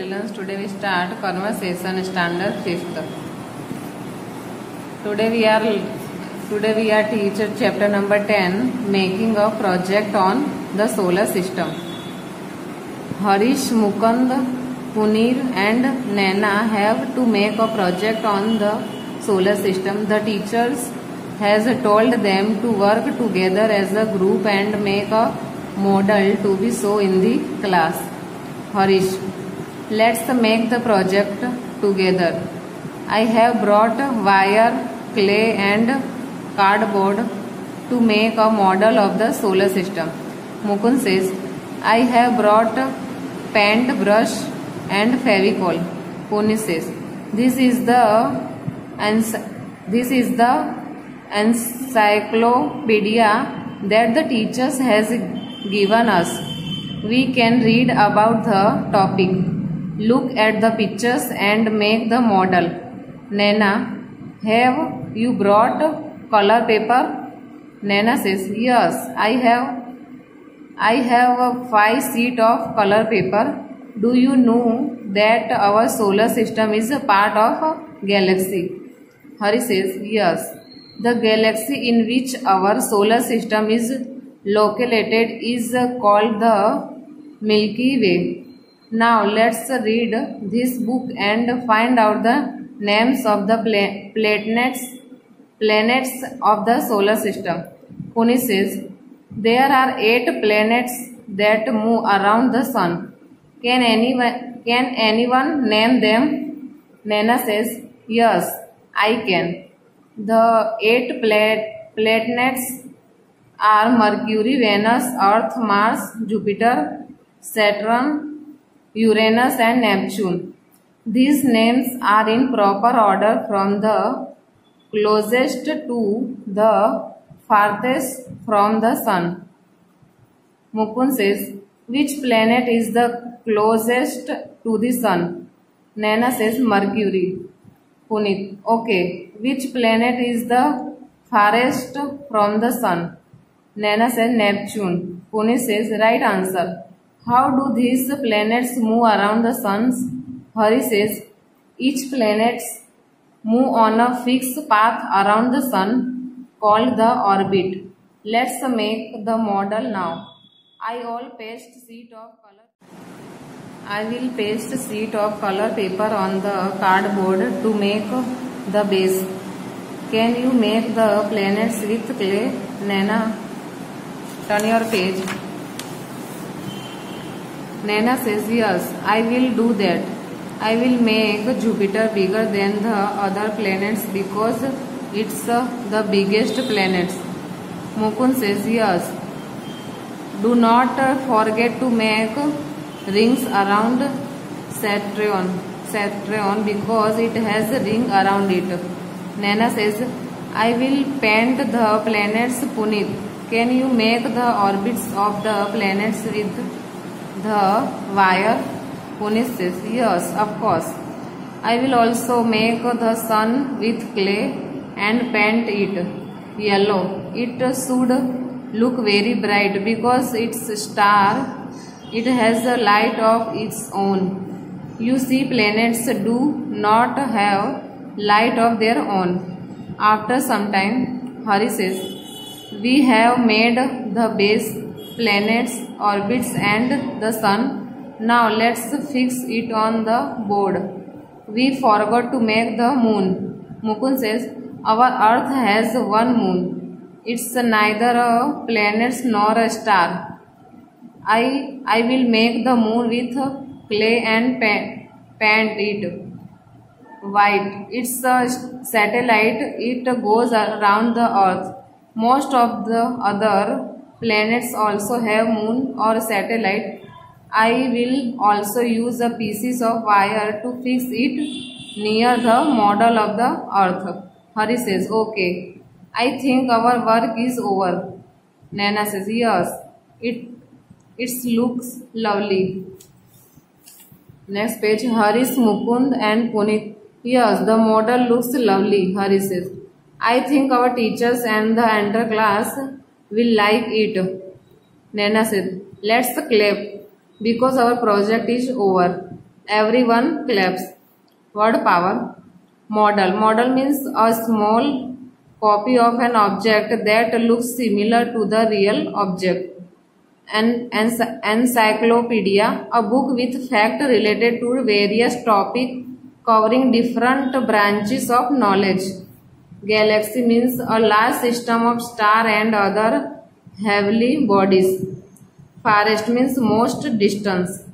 children, today we start conversation standard 5th. Today we are teacher chapter number 10, making a project on the solar system. Harish, Mukund, Punir and Naina have to make a project on the solar system. The teachers has told them to work together as a group and make a model to be shown in the class. Harish, let's make the project together. I have brought wire, clay and cardboard to make a model of the solar system. Mukund says, I have brought paint, brush and Fevicol. Punir says, this is the encyclopedia that the teachers has given us. We can read about the topic, look at the pictures and make the model. Naina, have you brought color paper? Naina says, yes, I have 5 sheets of color paper. Do you know that our solar system is a part of a galaxy? Hari says, yes. The galaxy in which our solar system is located is called the Milky Way. Now let's read this book and find out the names of the planets of the solar system. Punir says, there are 8 planets that move around the sun. Can anyone name them? Naina says, yes, I can. The 8 planets are Mercury, Venus, Earth, Mars, Jupiter, Saturn, Uranus and Neptune. These names are in proper order from the closest to the farthest from the sun. Mukund says, which planet is the closest to the sun? Naina says, Mercury. Punir, okay. Which planet is the farthest from the sun? Naina says, Neptune. Punir says, right answer. How do these planets move around the sun? Hari says, each planet move on a fixed path around the sun called the orbit. Let's make the model now. I will paste sheet of color paper on the cardboard to make the base. Can you make the planets with clay? Naina, turn your page. Naina says, yes, I will do that. I will make Jupiter bigger than the other planets because it's the biggest planet. Mukund says, yes. Do not forget to make rings around Saturn because it has a ring around it. Naina says, I will paint the planets. Punir, can you make the orbits of the planets with the wire? Punir says, yes, of course. I will also make the sun with clay and paint it yellow. It should look very bright because it's a star. It has a light of its own. You see, planets do not have light of their own. After some time, Hari says, we have made the base, planets, orbits and the sun. Now let's fix it on the board. We forgot to make the moon. Mukund says, our earth has one moon. It's neither a planet nor a star. I will make the moon with clay and paint it white. It's a satellite. It goes around the earth. Most of the other planets also have moon or satellite. I will also use a pieces of wire to fix it near the model of the earth. Hari says, okay. I think our work is over. Naina says, yes. It looks lovely. Next page, Harish, Mukund and Punir. Yes, the model looks lovely, Hari says. I think our teachers and the entire class will like it. Naina said, let's clap because our project is over. Everyone claps. Word power. Model. Model means a small copy of an object that looks similar to the real object. An encyclopedia, a book with facts related to various topics covering different branches of knowledge. Galaxy means a large system of stars and other heavenly bodies. Farthest means most distance.